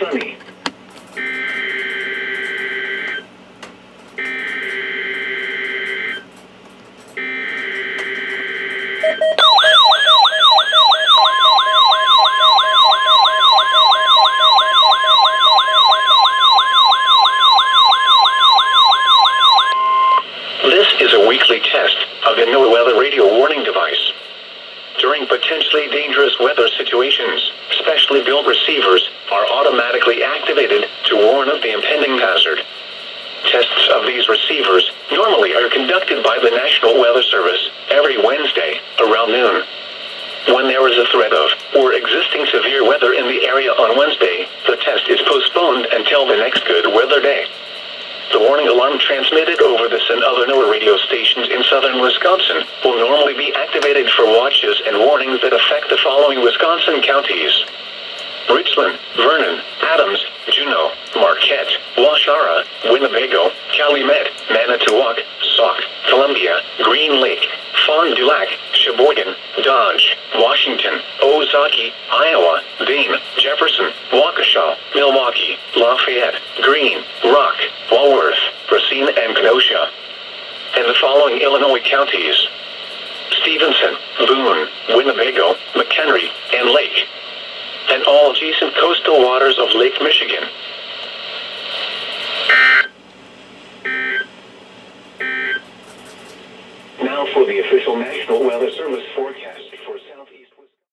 sunny. This is a weekly test of the NOAA Weather Radio Warning device. During potentially dangerous weather situations, specially built receivers are automatically activated to warn of the impending hazard. Tests of these receivers normally are conducted by the National Weather Service every Wednesday around noon. When there is a threat of or existing severe weather in the area on Wednesday, the test is postponed until the next good weather day. The warning alarm transmitted over this and other NOAA radio stations in southern Wisconsin will normally be activated for watches and warnings that affect the following Wisconsin counties: Richland, Vernon, Adams, Juneau, Marquette, Waushara, Winnebago, Calumet, Manitowoc, Sauk, Columbia, Green Lake, Fond du Lac, Sheboygan, Dodge, Washington, Ozaukee, Iowa, Dane, Jefferson, Waukesha, Milwaukee, Lafayette, Greene, Rock, Walworth, Racine, and Kenosha. And the following Illinois counties: Stevenson, Boone, Winnebago, McHenry, and Lake, and all adjacent coastal waters of Lake Michigan. Now for the official National Weather Service forecast.